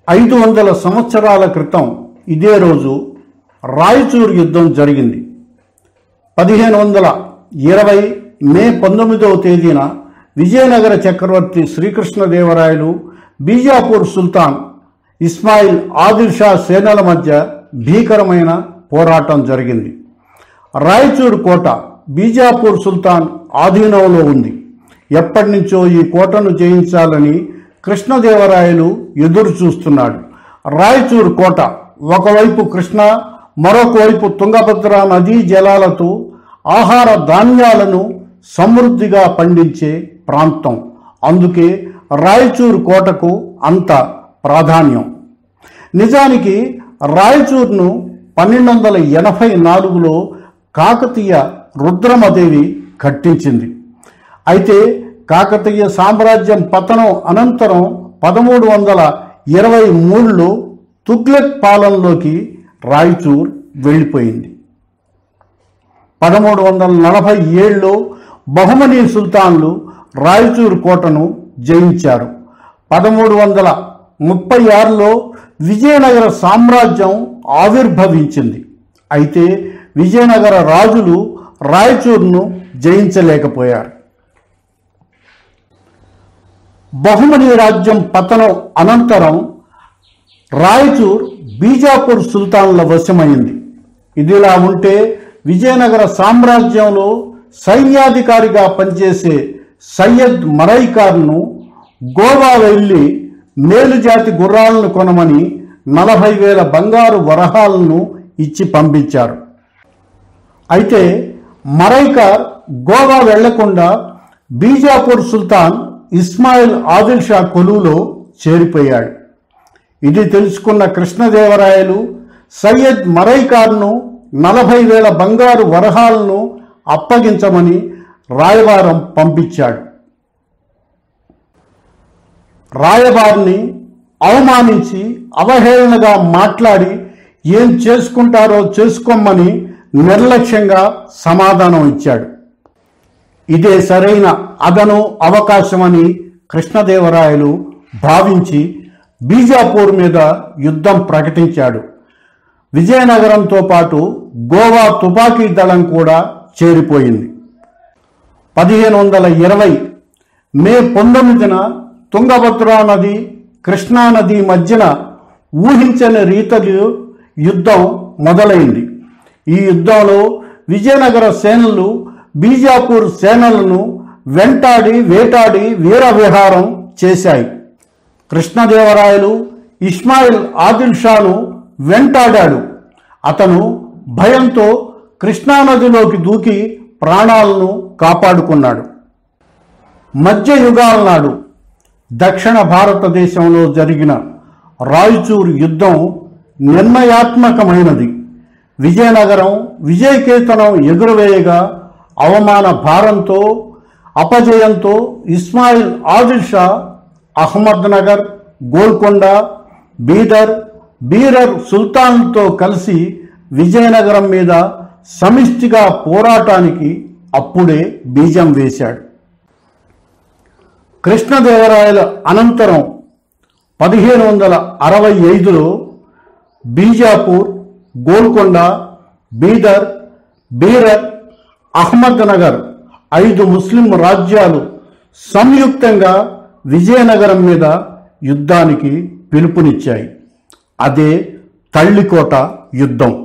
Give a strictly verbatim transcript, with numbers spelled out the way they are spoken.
ఐదు వందల సంవత్సరాల క్రితం ఇదే రోజు రాయచూర్ యుద్ధం జరిగింది. పదిహేను వందల ఇరవై మే పంతొమ్మిదవ తేదీన విజయనగర చక్రవర్తి శ్రీకృష్ణదేవరాయలు బీజాపూర్ సుల్తాన్ ఇస్మాయిల్ ఆదిల్ షా సేనల మధ్య భీకరమైన పోరాటం జరిగింది. రాయచూర్ కోట బీజాపూర్ సుల్తాన్ ఆధీనంలో ఉంది. ఎప్పటి నుంచో ఈ కోటను జయించాలని కృష్ణదేవరాయలు ఎదురు చూస్తున్నాడు. రాయచూర్ కోట ఒకవైపు కృష్ణ, మరొక వైపు తుంగభద్ర నదీ జలాలతో ఆహార ధాన్యాలను సమృద్ధిగా పండించే ప్రాంతం. అందుకే రాయచూర్ కోటకు అంత ప్రాధాన్యం. నిజానికి రాయచూర్ను పన్నెండు వందల ఎనభై నాలుగులో కాకతీయ రుద్రమదేవి కట్టించింది. అయితే కాకతీయ సామ్రాజ్యం పతనం అనంతరం పదమూడు వందల ఇరవై మూడులో తుగ్లక్ పాలనలోకి రాయచూర్ వెళ్ళిపోయింది. పదమూడు వందల నలభై ఏడులో బహుమనీ సుల్తాన్లు రాయచూర్ కోటను జయించారు. పదమూడు వందల ముప్పై ఆరులో విజయనగర సామ్రాజ్యం ఆవిర్భవించింది. అయితే విజయనగర రాజులు రాయచూర్ను జయించలేకపోయారు. బహుమనీ రాజ్యం పతనం అనంతరం రాయచూర్ బీజాపూర్ సుల్తాన్ల వశమైంది. ఇదిలా ఉంటే విజయనగర సామ్రాజ్యంలో సైన్యాధికారిగా పనిచేసే సయ్యద్ మరైకార్ను గోవా వెళ్ళి మేలుజాతి గుర్రాలను కొనమని నలభై వేల బంగారు వరహాలను ఇచ్చి పంపించారు. అయితే మరైకార్ గోవా వెళ్లకుండా బీజాపూర్ సుల్తాన్ ఇస్మాయిల్ ఆదిల్ షా కొలువులో చేరిపోయాడు. ఇది తెలుసుకున్న కృష్ణదేవరాయలు సయ్యద్ మరైకార్ను నలభై వేల బంగారు వరహాలను అప్పగించమని రాయబారం పంపించాడు. రాయబారిని అవమానించి అవహేళనగా మాట్లాడి ఏం చేసుకుంటారో చేసుకోమని నిర్లక్ష్యంగా సమాధానం ఇచ్చాడు. ఇదే సరైన అదను అవకాశమని కృష్ణదేవరాయలు భావించి బీజాపూర్ మీద యుద్ధం ప్రకటించాడు. విజయనగరంతో పాటు గోవా తుపాకీ దళం కూడా చేరిపోయింది. పదిహేను వందల ఇరవై మే పంతొమ్మిదిన తుంగభద్రా నది, కృష్ణానది మధ్యన ఊహించని రీతిలో యుద్ధం మొదలైంది. ఈ యుద్ధంలో విజయనగర సేనలు బీజాపూర్ సేనలను వెంటాడి వేటాడి వీరవిహారం చేశాయి. కృష్ణదేవరాయలు ఇస్మాయిల్ ఆదిల్ షాను వెంటాడాడు. అతను భయంతో కృష్ణానదిలోకి దూకి ప్రాణాలను కాపాడుకున్నాడు. మధ్య యుగాల నాడు దక్షిణ భారతదేశంలో జరిగిన రాయచూర్ యుద్ధం నిర్ణయాత్మకమైనది. విజయనగరం విజయకేతనం ఎగురవేయగా అవమాన భారంతో అపజయంతో ఇస్మాయిల్ ఆదిల్ షా అహ్మద్నగర్, గోల్కొండ, బీదర్, బీరర్ సుల్తాన్లతో కలిసి విజయనగరం మీద సమిష్టిగా పోరాటానికి అప్పుడే బీజం వేశాడు. కృష్ణదేవరాయల అనంతరం పదిహేను వందల అరవై ఐదులో బీజాపూర్, గోల్కొండ, బీదర్, బీరర్, అహ్మద్నగర్ ఐదు ముస్లిం రాజ్యాలు సంయుక్తంగా విజయనగరం మీద యుద్ధానికి పిలుపునిచ్చాయి. అదే తల్లికోట యుద్ధం.